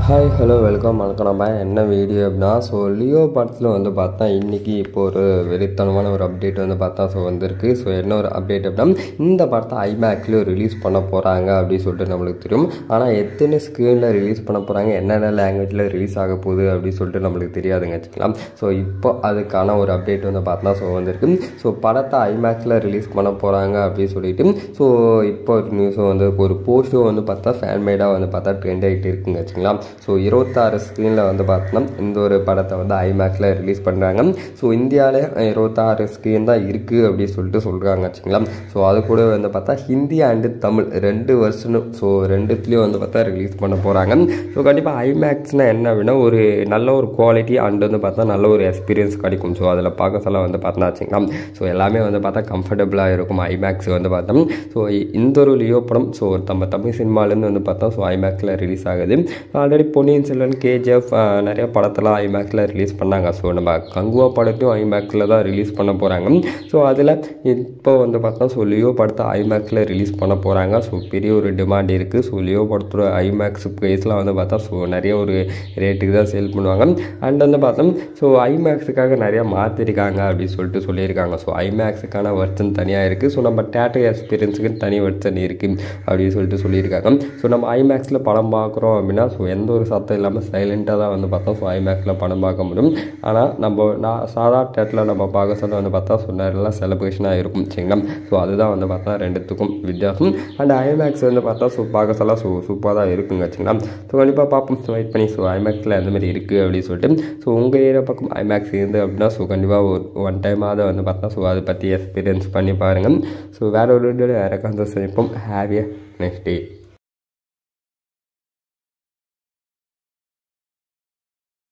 Hi hello welcome வணக்கம். நம்ம என்ன வீடியோ அப்படின்னா லியோ படத்தில் பார்த்தா இன்றைக்கி இப்போ ஒரு வெறித்தனமான ஒரு அப்டேட் பார்த்தா வந்திருக்கு. என்ன ஒரு அப்டேட் அப்படின்னா இந்த படத்தை ஐமேக்ஸில் ரிலீஸ் பண்ண போகிறாங்க அப்படின்னு சொல்லிட்டு நம்மளுக்கு தெரியும். ஆனால் எத்தனை ஸ்க்ரீனில் ரிலீஸ் பண்ண போகிறாங்க, என்னென்ன லாங்குவேஜில் ரிலீஸ் ஆக போகுது அப்படின்னு சொல்லிட்டு நம்மளுக்கு தெரியாதுங்க வச்சுக்கலாம். இப்போ அதுக்கான ஒரு அப்டேட் பார்த்தா வந்திருக்கு. படத்தை ஐமேக்ஸில் ரிலீஸ் பண்ண போகிறாங்க அப்படின்னு சொல்லிட்டு இப்போ ஒரு நியூஸும் ஒரு போஸ்ட்டும் பார்த்தா ஃபேன்மேடாக பார்த்தா ட்ரெண்ட் ஆகிட்டு இருக்குங்க வச்சுக்கலாம். 26 ஸ்க்ரீனில் பார்த்தோம்னா இந்த ஒரு படத்தை ஐமேக்ஸில் ரிலீஸ் பண்ணுறாங்க. இந்தியாவிலே 26 ஸ்க்ரீன் தான் இருக்குது அப்படின்னு சொல்லிட்டு சொல்கிறாங்க வச்சுங்களா. அது கூட பார்த்தா ஹிந்தி அண்டு தமிழ் 2 வெர்ஷனும் ரெண்டுத்துலேயும் பார்த்தா ரிலீஸ் பண்ண போகிறாங்க. கண்டிப்பாக ஐமேக்ஸ்னால் என்ன அப்படின்னா ஒரு நல்ல ஒரு குவாலிட்டி அண்டு பார்த்தா நல்ல ஒரு எக்ஸ்பீரியன்ஸ் கிடைக்கும். அதில் பார்க்க சொல்ல பார்த்தா வச்சுங்களா. எல்லாமே பார்த்தா கம்ஃபர்டபுளாக இருக்கும் ஐமேக்ஸ் பார்த்தோம். இந்த ஒரு லியோ படம் நம்ம தமிழ் சினிமாலேருந்து பார்த்தா ஐமேக்ஸில் ரிலீஸ் ஆகுது. ஆல்ரெடி பொன்னியின் செல்வன், கேஜிஎஃப் நிறைய படத்தெல்லாம் ஐமேக்ஸில் ரிலீஸ் பண்ணாங்க. நம்ம கங்குவா படத்தையும் ஐமேக்ஸில் தான் ரிலீஸ் பண்ண போகிறாங்க. அதில் இப்போ பார்த்தா லியோ படத்தை ஐமேக்ஸில் ரிலீஸ் பண்ண போகிறாங்க. பெரிய ஒரு டிமாண்ட் இருக்குது. லியோ படத்தோட ஐமேக்ஸ் ப்ரைஸ்லாம் பார்த்தா நிறைய ஒரு ரேட்டுக்கு தான் சேல் பண்ணுவாங்க. அண்ட் பார்த்தோம் ஐமேக்ஸுக்காக நிறையா மாற்றிருக்காங்க அப்படின்னு சொல்லிட்டு சொல்லியிருக்காங்க. ஐமேக்ஸுக்கான வெர்ஷன் தனியாக இருக்குது. நம்ம தேட்டர் எக்ஸ்பீரியன்ஸுக்கு தனி வெர்ஷன் இருக்குது அப்படின்னு சொல்லிட்டு சொல்லியிருக்காங்க. நம்ம ஐமேக்ஸில் படம் பார்க்குறோம் அப்படின்னா எந்த ஒரு சத்தம் இல்லாமல் சைலண்ட்டாக தான் பார்த்தோம் ஐமேக்ஸில் படம் பார்க்க முடியும். ஆனால் நான் சாதா தேட்டரில் நம்ம பார்க்க சொல்ல பார்த்தா நேரெல்லாம் செலிப்ரேஷனாக இருக்கும் சரிங்களா. அதுதான் பார்த்தா ரெண்டுத்துக்கும் வித்தியாசம். அண்ட் ஐமேக்ஸ் பார்த்தா பார்க்க சொல்ல சூப்பராக தான் இருக்குங்க வச்சுங்களா. கண்டிப்பாக பார்ப்போம், வெயிட் பண்ணி ஐமேக்ஸில் எந்தமாதிரி இருக்குது அப்படின்னு சொல்லிட்டு உங்கள் ஏரியா பக்கம் ஐமேக்ஸ் இருந்து அப்படின்னா கண்டிப்பாக ஒன் டைமாக பார்த்தா அதை பற்றி எக்ஸ்பீரியன்ஸ் பண்ணி பாருங்கள். வேறு ஒரு வீடியோவில் வேறு சந்திப்போம். Have a next day.